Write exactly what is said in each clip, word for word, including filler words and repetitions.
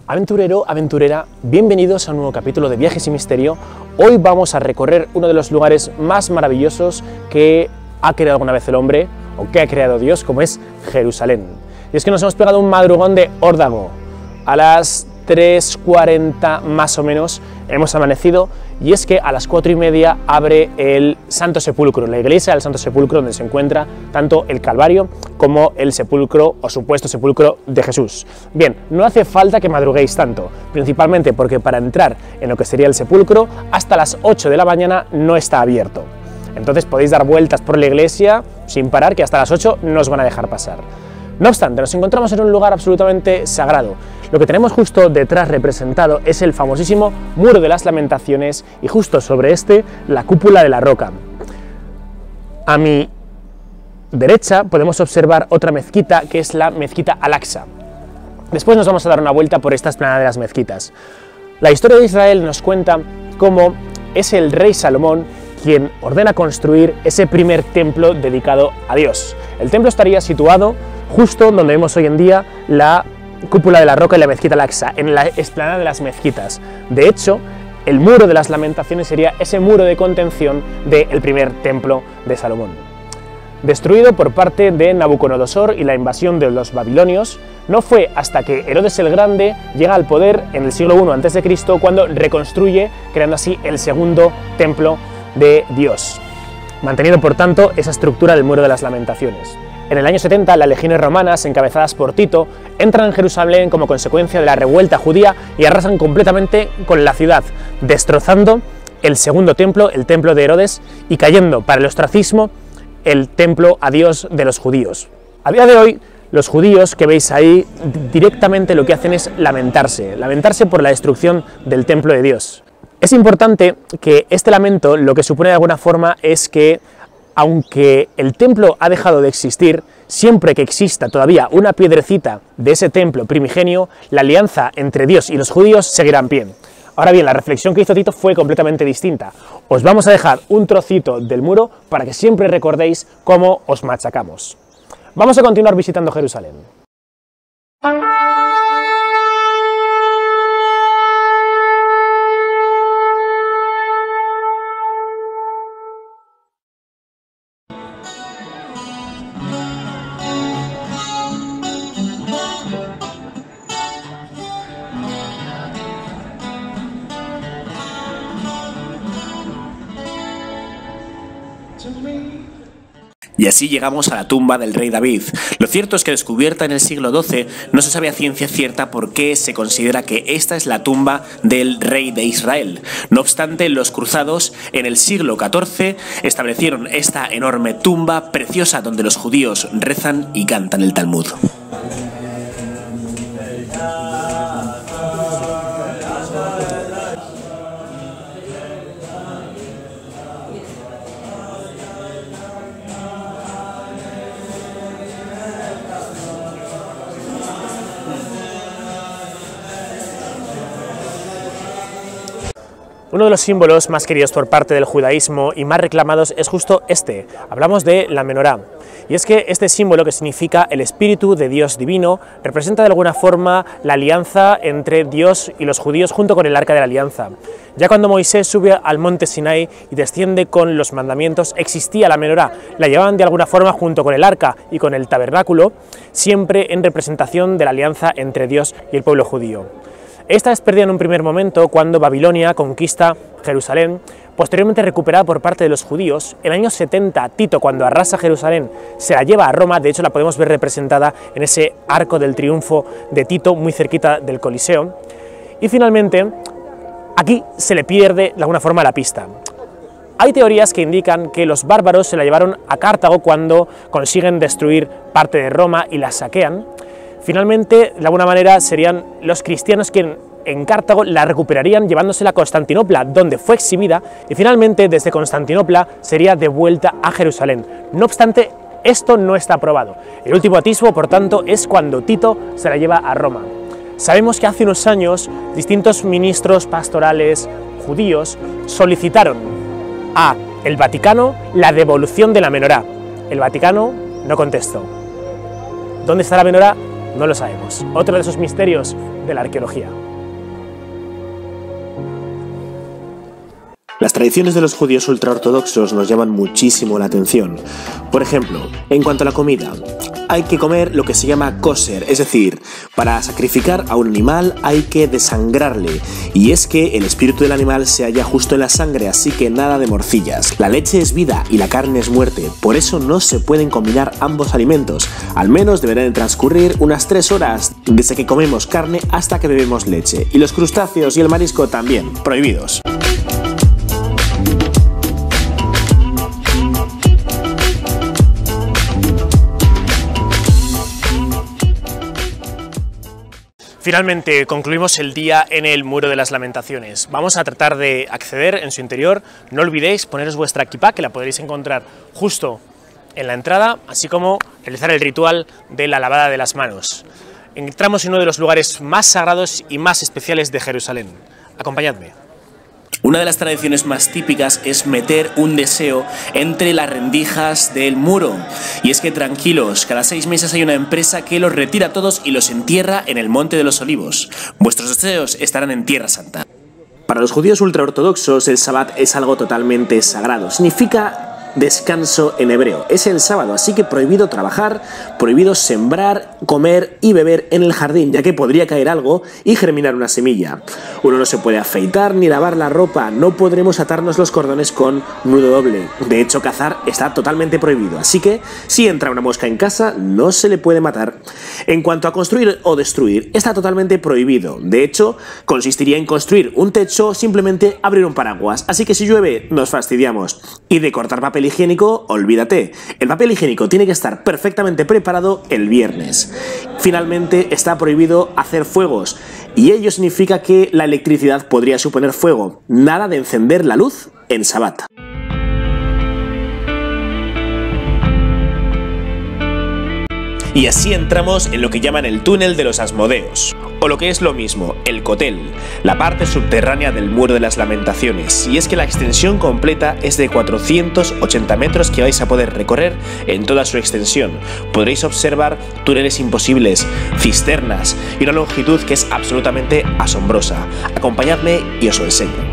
Aventurero, aventurera, bienvenidos a un nuevo capítulo de Viajes y Misterio. Hoy vamos a recorrer uno de los lugares más maravillosos que ha creado alguna vez el hombre, o que ha creado Dios, como es Jerusalén. Y es que nos hemos pegado un madrugón de órdago. A las tres cuarenta más o menos hemos amanecido, y es que a las cuatro y media abre el Santo Sepulcro, la iglesia del Santo Sepulcro, donde se encuentra tanto el Calvario como el sepulcro o supuesto sepulcro de Jesús. Bien, no hace falta que madruguéis tanto, principalmente porque para entrar en lo que sería el sepulcro hasta las ocho de la mañana no está abierto. Entonces podéis dar vueltas por la iglesia sin parar, que hasta las ocho no os van a dejar pasar. No obstante, nos encontramos en un lugar absolutamente sagrado. Lo que tenemos justo detrás representado es el famosísimo Muro de las Lamentaciones, y justo sobre este, la Cúpula de la Roca. A mi derecha podemos observar otra mezquita, que es la Mezquita Al-Aqsa. Después nos vamos a dar una vuelta por esta explanada de las mezquitas. La historia de Israel nos cuenta cómo es el rey Salomón quien ordena construir ese primer templo dedicado a Dios. El templo estaría situado justo donde vemos hoy en día la Cúpula de la Roca y la Mezquita Al-Aqsa, en la explanada de las mezquitas. De hecho, el Muro de las Lamentaciones sería ese muro de contención del primer templo de Salomón. Destruido por parte de Nabucodonosor y la invasión de los babilonios, no fue hasta que Herodes el Grande llega al poder en el siglo primero antes de Cristo cuando reconstruye, creando así el segundo templo de Dios, manteniendo por tanto esa estructura del Muro de las Lamentaciones. En el año setenta, las legiones romanas, encabezadas por Tito, entran en Jerusalén como consecuencia de la revuelta judía y arrasan completamente con la ciudad, destrozando el segundo templo, el templo de Herodes, y cayendo para el ostracismo el templo a Dios de los judíos. A día de hoy, los judíos que veis ahí directamente lo que hacen es lamentarse, lamentarse por la destrucción del templo de Dios. Es importante que este lamento lo que supone de alguna forma es que, aunque el templo ha dejado de existir, siempre que exista todavía una piedrecita de ese templo primigenio, la alianza entre Dios y los judíos seguirá en pie. Ahora bien, la reflexión que hizo Tito fue completamente distinta. Os vamos a dejar un trocito del muro para que siempre recordéis cómo os machacamos. Vamos a continuar visitando Jerusalén. Y así llegamos a la tumba del rey David. Lo cierto es que, descubierta en el siglo doce, no se sabe a ciencia cierta por qué se considera que esta es la tumba del rey de Israel. No obstante, los cruzados en el siglo catorce establecieron esta enorme tumba preciosa donde los judíos rezan y cantan el Talmud. Uno de los símbolos más queridos por parte del judaísmo y más reclamados es justo este. Hablamos de la menorá. Y es que este símbolo, que significa el Espíritu de Dios divino, representa de alguna forma la alianza entre Dios y los judíos junto con el Arca de la Alianza. Ya cuando Moisés sube al monte Sinai y desciende con los mandamientos, existía la menorá. La llevaban de alguna forma junto con el Arca y con el tabernáculo, siempre en representación de la alianza entre Dios y el pueblo judío. Esta es perdida en un primer momento cuando Babilonia conquista Jerusalén, posteriormente recuperada por parte de los judíos. En el año setenta, Tito, cuando arrasa Jerusalén, se la lleva a Roma. De hecho, la podemos ver representada en ese arco del triunfo de Tito, muy cerquita del Coliseo. Y finalmente, aquí se le pierde de alguna forma la pista. Hay teorías que indican que los bárbaros se la llevaron a Cartago cuando consiguen destruir parte de Roma y la saquean. Finalmente, de alguna manera, serían los cristianos quienes en Cartago la recuperarían llevándosela a Constantinopla, donde fue exhibida, y finalmente desde Constantinopla sería devuelta a Jerusalén. No obstante, esto no está probado. El último atisbo, por tanto, es cuando Tito se la lleva a Roma. Sabemos que hace unos años distintos ministros pastorales judíos solicitaron a el Vaticano la devolución de la menorá. El Vaticano no contestó. ¿Dónde está la menorá? No lo sabemos. Otro de esos misterios de la arqueología. Las tradiciones de los judíos ultraortodoxos nos llaman muchísimo la atención. Por ejemplo, en cuanto a la comida, hay que comer lo que se llama kosher, es decir, para sacrificar a un animal hay que desangrarle, y es que el espíritu del animal se halla justo en la sangre, así que nada de morcillas. La leche es vida y la carne es muerte, por eso no se pueden combinar ambos alimentos. Al menos deberán transcurrir unas tres horas desde que comemos carne hasta que bebemos leche, y los crustáceos y el marisco también, prohibidos. Finalmente concluimos el día en el Muro de las Lamentaciones. Vamos a tratar de acceder en su interior. No olvidéis poneros vuestra kipá, que la podréis encontrar justo en la entrada, así como realizar el ritual de la lavada de las manos. Entramos en uno de los lugares más sagrados y más especiales de Jerusalén. Acompañadme. Una de las tradiciones más típicas es meter un deseo entre las rendijas del muro. Y es que tranquilos, cada seis meses hay una empresa que los retira todos y los entierra en el Monte de los Olivos. Vuestros deseos estarán en Tierra Santa. Para los judíos ultraortodoxos, el Sabbat es algo totalmente sagrado. Significa descanso en hebreo. Es el sábado, así que prohibido trabajar, prohibido sembrar, comer y beber en el jardín, ya que podría caer algo y germinar una semilla. Uno no se puede afeitar ni lavar la ropa, no podremos atarnos los cordones con nudo doble. De hecho, cazar está totalmente prohibido, así que si entra una mosca en casa, no se le puede matar. En cuanto a construir o destruir, está totalmente prohibido. De hecho, consistiría en construir un techo o simplemente abrir un paraguas, así que si llueve, nos fastidiamos. Y de cortar papel higiénico, olvídate. El papel higiénico tiene que estar perfectamente preparado el viernes. Finalmente, está prohibido hacer fuegos, y ello significa que la electricidad podría suponer fuego. Nada de encender la luz en Sabbat. Y así entramos en lo que llaman el túnel de los Asmodeos, o lo que es lo mismo, el Kotel, la parte subterránea del Muro de las Lamentaciones. Y es que la extensión completa es de cuatrocientos ochenta metros que vais a poder recorrer en toda su extensión. Podréis observar túneles imposibles, cisternas y una longitud que es absolutamente asombrosa. Acompañadme y os lo enseño.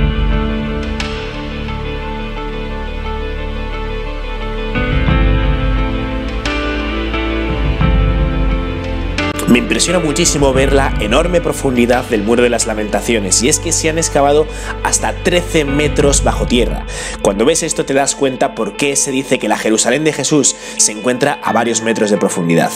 Me impresiona muchísimo ver la enorme profundidad del Muro de las Lamentaciones, y es que se han excavado hasta trece metros bajo tierra. Cuando ves esto te das cuenta por qué se dice que la Jerusalén de Jesús se encuentra a varios metros de profundidad.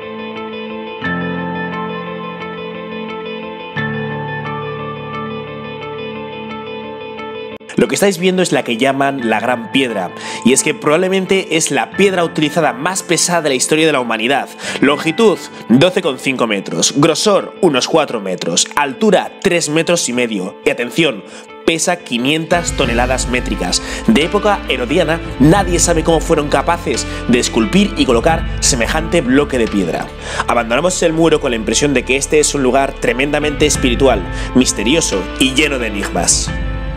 Lo que estáis viendo es la que llaman la Gran Piedra, y es que probablemente es la piedra utilizada más pesada de la historia de la humanidad. Longitud, doce coma cinco metros, grosor, unos cuatro metros, altura, tres metros y medio, y atención, pesa quinientas toneladas métricas. De época herodiana, nadie sabe cómo fueron capaces de esculpir y colocar semejante bloque de piedra. Abandonamos el muro con la impresión de que este es un lugar tremendamente espiritual, misterioso y lleno de enigmas.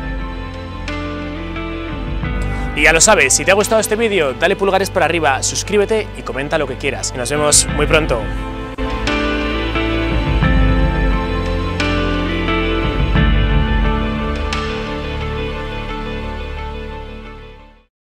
Y ya lo sabes, si te ha gustado este vídeo, dale pulgares para arriba, suscríbete y comenta lo que quieras. Nos vemos muy pronto.